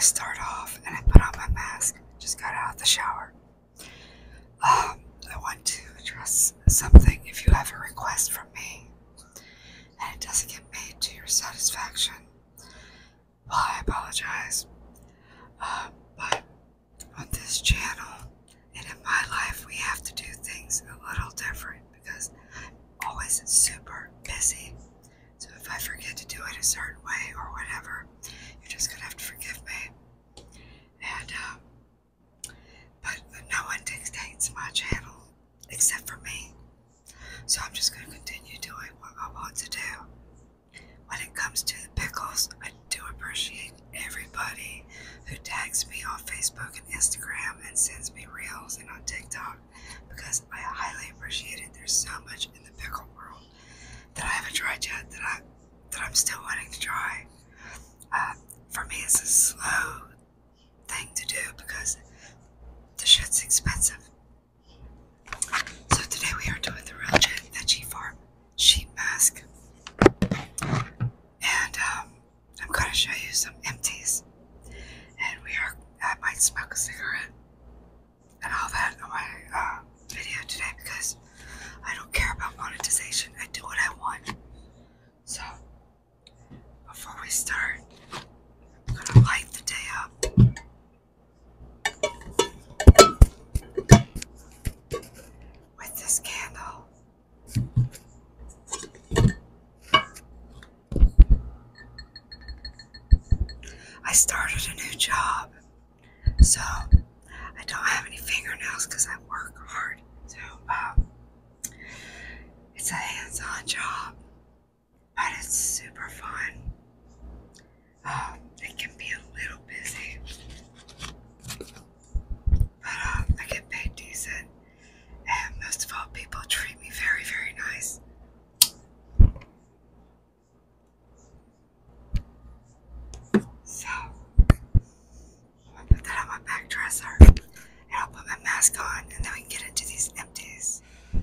start off and I put on my mask. Just got out of the shower. I want to address something. If you have a request from me and it doesn't get made to your satisfaction, well, I apologize. But on this channel and in my life, we have to do things a little different because I'm always super busy. So if I forget to do it a certain way or whatever, you're just gonna have to forgive me. And but no one dictates my channel except for me. So I'm just gonna continue doing what I want to do. When it comes to the pickles, I do appreciate everybody who tags me on Facebook and Instagram and sends me reels and on TikTok because I highly appreciate it. There's so much in the pickle world that I haven't tried yet that I'm still wanting to try. For me, it's a slow thing to do because the shit's expensive. So today we are doing the Real Gent Veggie Farm sheet mask. And I'm going to show you some empties. And I might smoke a cigarette and all that on my video today because I don't care about monetization. I do what I want. So, before we start, I'm going to light the day up. With this candle. I started a new job, so I don't have any fingernails because I work hard. So, it's a hands-on job, but it's super fun. It can be a little busy, but I get paid decent, and most of all, people treat me very, very nice. So, I'll put that on my back dresser, and I'll put my mask on, and then we can get into these empties.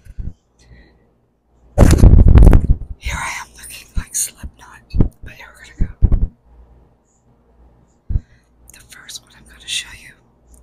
Here I am looking like Slipknot, but here we're gonna go. The first one I'm gonna show you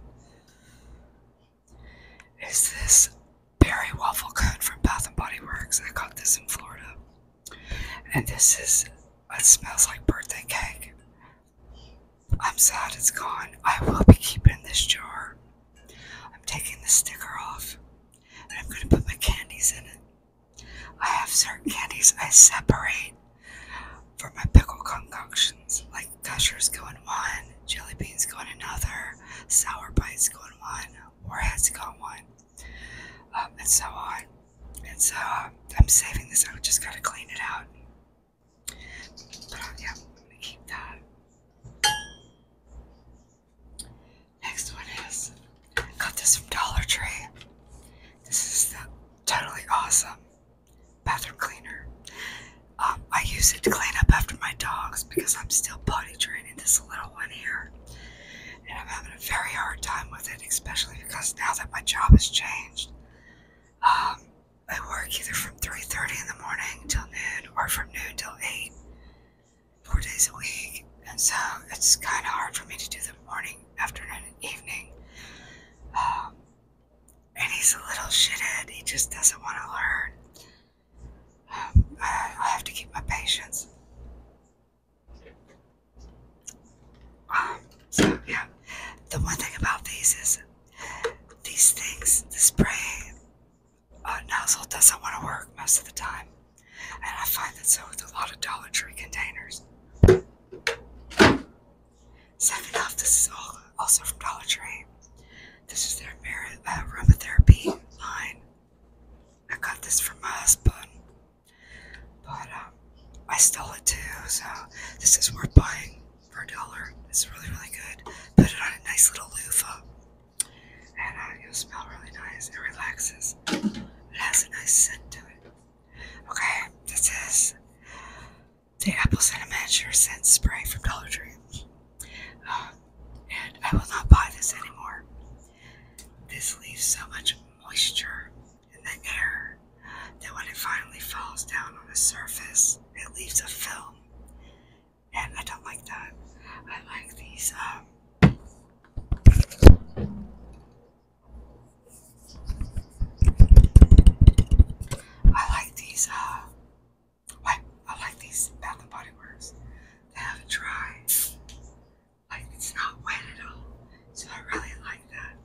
is this berry waffle cone from Bath & Body Works. I got this in Florida, and it smells like birthday cake. I'm sad it's gone. I will be keeping this jar. I'm taking the sticker off, and I'm going to put my candies in it. I have certain candies I separate for my pickle concoctions, like Gushers go in one, jelly beans go in another, sour bites go in one, warheads go in one, and so on. And so I'm saving this. I just gotta clean it out. But yeah, I'm gonna keep that. Next one is, got this from Dollar Tree. This is the totally awesome bathroom cleaner. I use it to clean up after my dogs because I'm still potty training this little one here. And I'm having a very hard time with it, especially because now that my job has changed. I work either from 3:30 in the morning till noon or from noon till 8, 4 days a week. And so it's kind of hard for me to do the morning, afternoon, and evening. And he's a little shithead. He just doesn't want to learn. I have to keep my patience. So yeah, the one thing about these is these things, the spray nozzle doesn't want to work most of the time. And I find that so with a lot of Dollar Tree containers. Second off, this is also from Dollar Tree. This is their aromatherapy line. I got this from my husband, but I stole it too, so this is worth buying for $1. It's really, really good. Put it on a nice little loofah, and it'll smell really nice. It relaxes. It has a nice scent to it. Okay, this is the apple cinnamon sure scent spray from Dollar Tree. And I will not buy this anymore. This leaves so much moisture in the air that when it finally falls down on the surface, it leaves a film. And I don't like that. I like these it's not wet at all. So I really like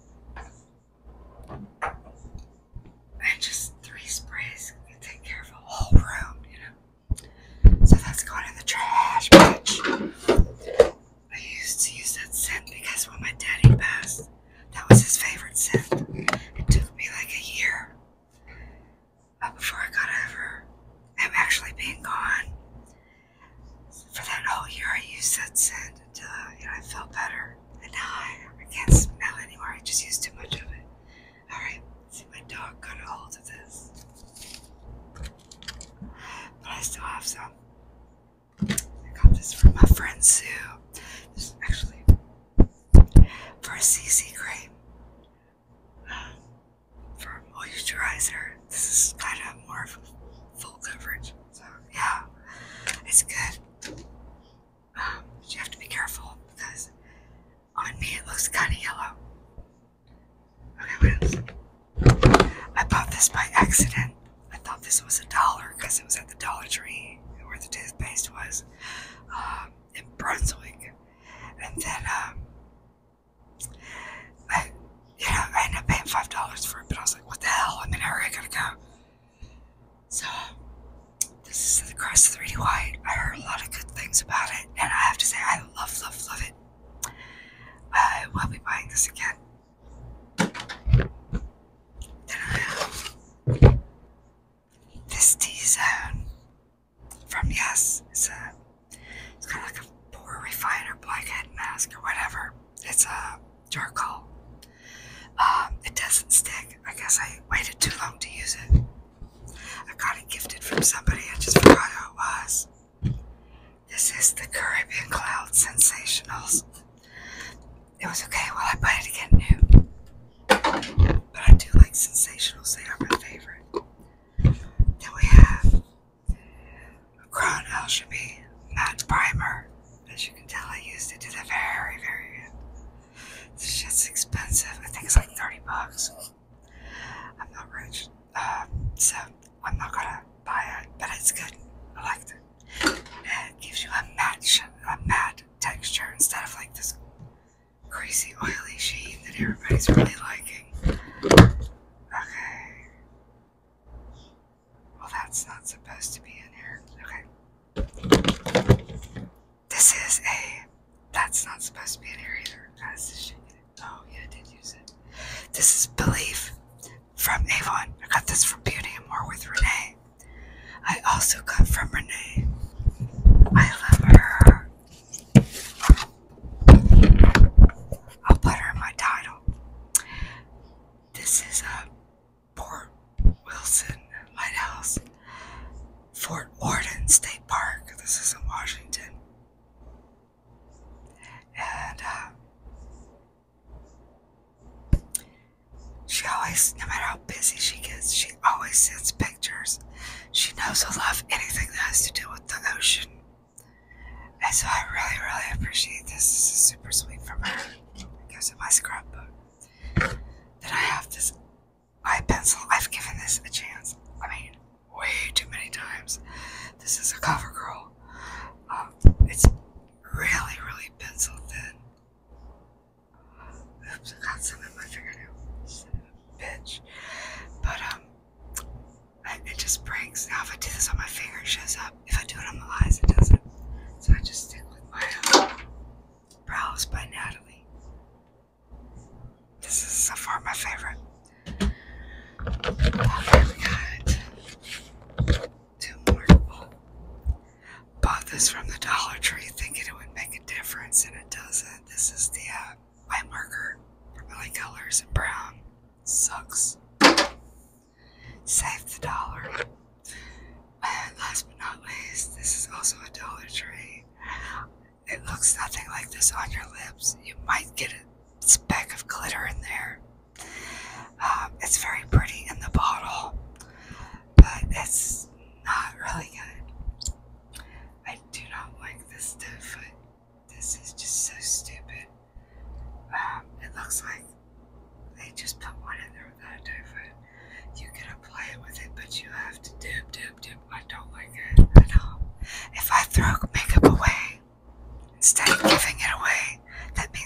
that. And just 3 sprays can take care of a whole room, you know. So that's going in the trash, bitch. I used to use that scent because when my daddy passed, that was his favorite scent. It took me like a year before I got over him actually being gone. For that whole year, I used that scent until I felt better. And now I can't smell anymore. I just used too much of it. Alright, see, my dog got a hold of this. But I still have some. I got this from my friend Sue. This is actually for a CC cream. For a moisturizer. This is kind of more of a full coverage. So, yeah, it's good. But you have to be careful because on me it looks kind of yellow. Okay, what else? I bought this by accident. I thought this was $1 because it was at the Dollar Tree where the toothpaste was in Brunswick. And then I ended up paying $5 for it, but I was like, what the hell? I'm in a hurry, I gotta go. So this is the Crest 3D White. I heard a lot of good things about it, and I have to say I love it. I will be buying this again. Then I have this T-Zone from Yes. It's kind of like a pore refiner blackhead mask or whatever. It's a charcoal. It doesn't stick. I guess I waited too long to use it. I got it gifted from somebody. I just forgot who it was. This is the Caribbean Cloud Sensationals. It was okay while I bought it again new. But I do like Sensationals. They are my favorite. Then we have Crown Alchemy Matte Primer. As you can tell, I used it to the very end. This shit's expensive. I think it's like $30. I'm not rich. So I'm not gonna buy it, but it's good. I liked it. It gives you a matte texture instead of like this crazy oily sheen that everybody's really liking. Okay. Well, that's not supposed to be in here. Okay. That's not supposed to be in here either. That's the shit. Oh yeah, I did use it. This is Believe from Avon. I got this from Beauty and More with Renee. I also got from Renee. I love her. I'll put her in my title. This is a Port Wilson Lighthouse, Fort Worden State Park. This is in Washington. And she always, no matter how busy she gets, she always sends pictures. She knows I love anything that has to do with the ocean. And so I really appreciate this. This is super sweet from her. It goes in my scrapbook. Then I have this eye pencil. I've given this a chance. I mean, way too many times. This is a CoverGirl. It's really pencil thin. Oops, I got some in my fingernail. Bitch. But it just breaks. Now if I do this on my finger, it shows up. If I do it on my eyes, it doesn't. So I just stick with my Brows by Natalie. This is so far my favorite. Okay, we got 2 more. Bought this from the Dollar Tree thinking it would make a difference, and it doesn't. This is the white marker for LA Colors in brown. Sucks. Save the dollar. And last but not least, this is also a Dollar Tree. It looks nothing like this on your lips. You might get a speck of glitter in there. It's very pretty in the bottle, but it's not really good. I do not like this doe foot. This is just so stupid. It looks like they just put one in there without a doe foot. You can apply it with it, but you have to dip. I don't like it at all. If I throw makeup away, instead of giving it away, that means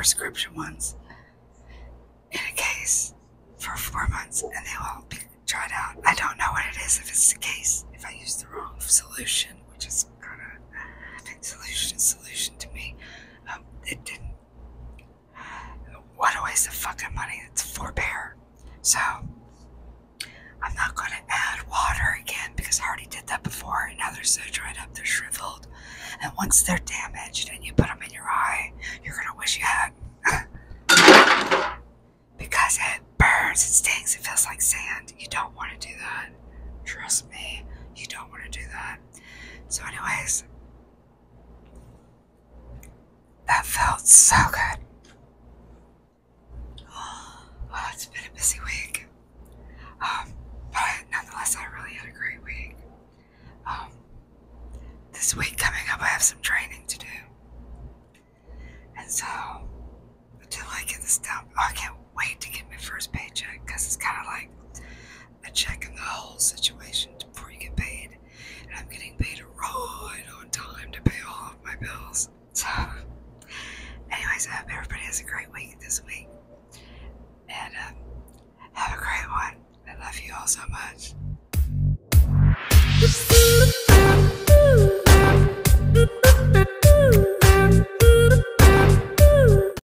prescription ones in a case for 4 months, and they will be tried out. I don't know what it is, if it's the case, if I use the wrong solution, which is kind of solution to me. It didn't. What a waste of fucking money. It's forbear. So I'm not going to add water again because I already did that before, and now they're so dried up, they're shriveled. And once they're damaged and you put them in your eye, you're going to wish you had. Because it burns, it stings, it feels like sand. You don't want to do that. Trust me, you don't want to do that. So anyways, that felt so good. Oh, it's been a busy week. But nonetheless, I really had a great week. This week coming up, I have some training to do. And so, until I get this done, I can't wait to get my first paycheck, because it's kind of like a check in the whole situation before you get paid. And I'm getting paid right on time to pay all of my bills. So, anyways, I hope everybody has a great week this week. And have a great one. I love you all so much.